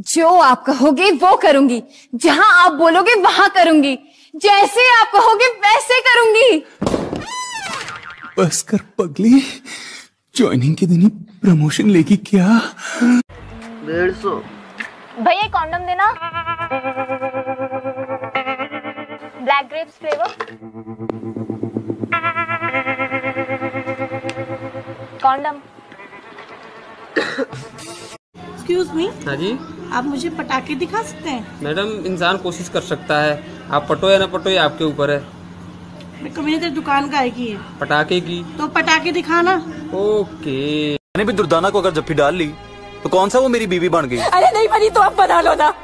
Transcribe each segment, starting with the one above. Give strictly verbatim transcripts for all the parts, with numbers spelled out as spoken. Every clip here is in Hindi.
जो आप कहोगे वो करूंगी, जहां आप बोलोगे वहां करूंगी, जैसे आप कहोगे वैसे करूंगी। बस कर पगली, ज्वाइनिंग के दिन ही प्रमोशन लेगी क्या? डेढ़ सौ। भैया कॉन्डम देना, black grapes flavour. Condom. Excuse me. हाँ जी। आप मुझे पटाखे दिखा सकते हैं? मैडम इंसान कोशिश कर सकता है, आप पटो या ना पटो ये आपके ऊपर है। मेरे को मेरी दुकान का की है पटाखे की, तो पटाखे दिखाना। ओके। मैंने भी दुर्दाना को अगर जफ्फी डाल ली तो कौन सा वो मेरी बीवी बन गई? अरे नहीं बनी तो आप बना लो ना।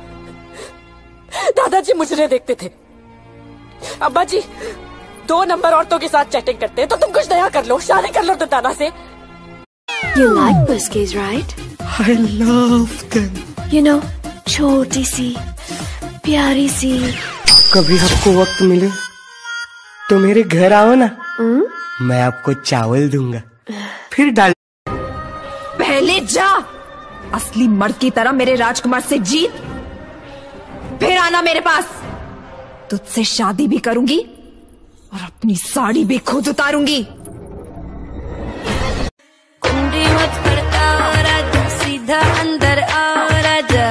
दादाजी मुझे देखते थे, अब्बा जी दो नंबर औरतों के साथ चैटिंग करते हैं, तो तुम कुछ नया कर लो, शादी कर लो दुर्दाना से। You like biscuits, right? I love them. You know, छोटी सी प्यारी सी। कभी आपको वक्त मिले तो मेरे घर आओ ना। hmm? मैं आपको चावल दूंगा, फिर डाल। पहले जा असली मर्द की तरह मेरे राजकुमार से जीत, फिर आना मेरे पास। तुझसे शादी भी करूंगी और अपनी साड़ी भी खुद उतारूंगी। कुंडी मत खड़का राजा, सीधा अंदर आ राजा।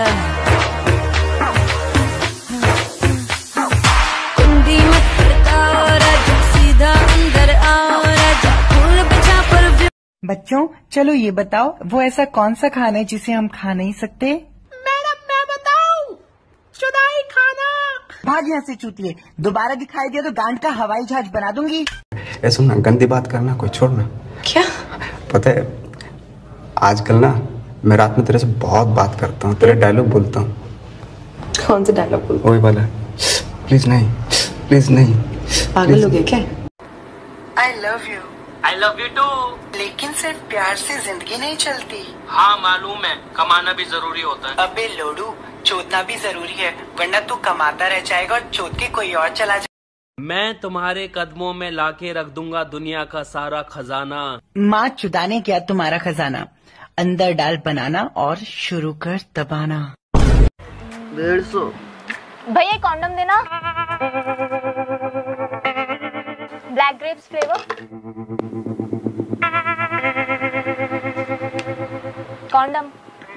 कुंडी मत खड़का राजा, सीधा अंदर आ राजा। फूल बिछा पर। बच्चों चलो ये बताओ, वो ऐसा कौन सा खाना है जिसे हम खा नहीं सकते? मैडम मैं बताऊं, चुनाई खाना। भाग यहाँ से चूतिए, दोबारा दिखाई दिया तो गांड का हवाई जहाज बना दूंगी। ए सुनना, गंदी बात करना कोई छोड़ना। क्या? पता है आजकल ना मैं रात में तेरे से बहुत बात करता हूँ, तेरे डायलॉग बोलता हूँ। कौन सा डायलॉग बोलते? वही वाला, प्लीज नहीं, प्लीज नहीं। पागल हो गए क्या? I love you. I love you too. लेकिन सिर्फ प्यार से जिंदगी नहीं चलती। हाँ मालूम है, कमाना भी जरूरी होता है। अबे लोडू, चोदना भी जरूरी है, वरना तू कमाता रह जाएगा और चोद के कोई और चला जाएगा। मैं तुम्हारे कदमों में लाके रख दूंगा दुनिया का सारा खजाना। माँ चुदाने क्या तुम्हारा खजाना, अंदर डाल बनाना और शुरू कर दबाना। डेढ़ सौ। भैया कॉन्डम देना, black grapes flavour. Condom.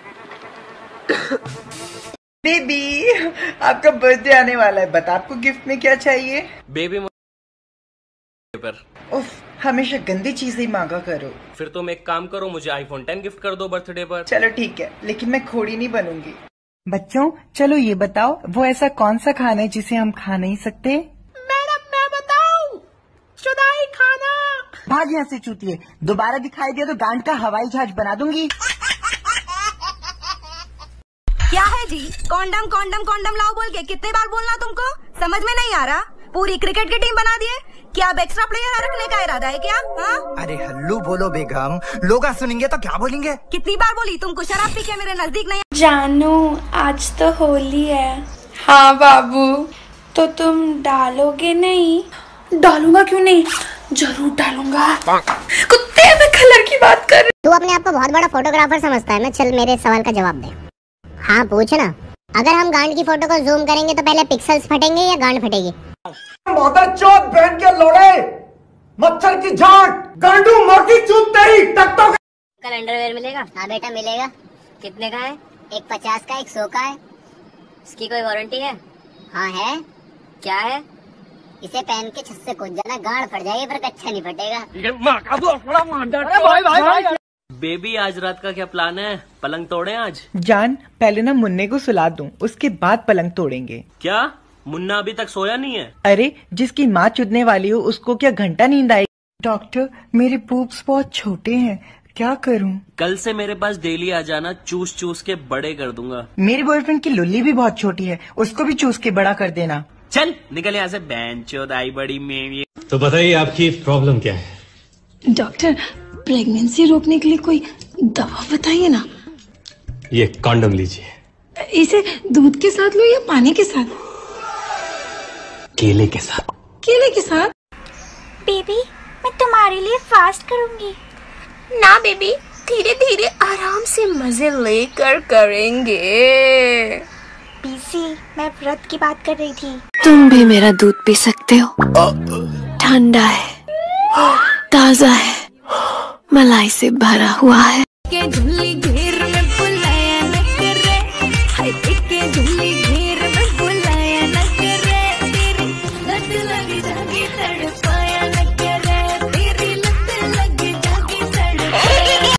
Baby आपका बर्थडे आने वाला है, बता आपको गिफ्ट में क्या चाहिए? बेबी पर उफ, हमेशा गंदी चीजें मांगा करो। फिर तुम एक काम करो, मुझे आईफोन टेन गिफ्ट कर दो बर्थडे पर। चलो ठीक है, लेकिन मैं खोड़ी नहीं बनूंगी। बच्चों चलो ये बताओ, वो ऐसा कौन सा खाना है जिसे हम खा नहीं सकते? मैडम मैं बताऊं, चुनाई खाना। भाग यहाँ से चूतिए, दोबारा दिखाई दिया तो गांड का हवाई जहाज बना दूंगी। क्या है जी? कॉन्डम कॉन्डम कॉन्डम लाओ बोल के कितने बार बोलना तुमको? समझ में नहीं आ रहा? पूरी क्रिकेट की टीम बना दिए क्या? अब एक्स्ट्रा प्लेयर रखने का इरादा है क्या? हाँ? अरे हल्लू बोलो बेगम, लोग सुनेंगे तो क्या बोलेंगे? कितनी बार बोली तुमको शराब पी के मेरे नजदीक नहीं। जानू आज तो होली है। हाँ बाबू, तो तुम डालोगे नहीं? डालूंगा क्यों नहीं, जरूर डालूंगा। कुत्ते में कलर की बात कर। तू अपने आप को बहुत बड़ा फोटोग्राफर समझता है ना? चल मेरे सवाल का जवाब दे। हाँ पूछ ना। अगर हम गांड की फोटो को जूम करेंगे तो पहले पिक्सल्स फटेंगे या गांड फटेगी? चौथ बहन के लोड़े, मच्छर की झाट, गांडू मोटी चूत तेरी टक टक। कल अंडरवेयर मिलेगा? हाँ बेटा मिलेगा। कितने का है? एक पचास का, एक सौ का है। इसकी कोई वारंटी है? हाँ है। क्या है? इसे पहन के छत से कूद जाना, गांड फट जाएगी पर कच्छा नहीं फटेगा। बेबी आज रात का क्या प्लान है? पलंग तोड़े आज? जान पहले ना मुन्ने को सुला दूं, उसके बाद पलंग तोड़ेंगे। क्या मुन्ना अभी तक सोया नहीं है? अरे जिसकी माँ चुदने वाली हो उसको क्या घंटा नींद आएगी? डॉक्टर मेरे पूप्स बहुत छोटे हैं, क्या करूं? कल से मेरे पास डेली आ जाना, चूस चूस के बड़े कर दूंगा। मेरे बॉयफ्रेंड की लुल्ली भी बहुत छोटी है, उसको भी चूस के बड़ा कर देना। चल निकल यहाँ से बैंचोदाई बड़ी मेरी। तो बताइए आपकी प्रॉब्लम क्या है? डॉक्टर प्रेगनेंसी रोकने के लिए कोई दवा बताइए ना। ये कॉन्डम लीजिए। इसे दूध के साथ लो या पानी के साथ? केले के साथ। केले के साथ? बेबी मैं तुम्हारे लिए फास्ट करूंगी। ना बेबी, धीरे धीरे आराम से मजे लेकर करेंगे। पीसी, मैं व्रत की बात कर रही थी। तुम भी मेरा दूध पी सकते हो, ठंडा है, ताजा है, मलाई से भरा हुआ है।